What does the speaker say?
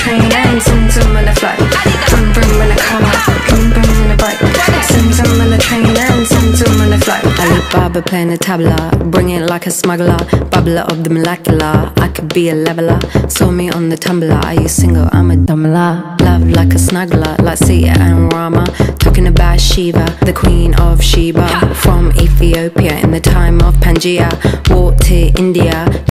train and zoom zoom on the flight. Vroom vroom in a car, vroom vroom in a bike. Zoom zoom on the train and zoom zoom on the flight. Alibaba playing the tabla, bring it like a smuggler. Bubbler of the molecular, I could be a leveler. Saw me on the tumbler, are you single? I'm a dumbler. Love like a snuggler, like Sita and Rama. Talking about Shiva, the queen of Sheba. From Ethiopia in the time of Pangaea. Walked to India.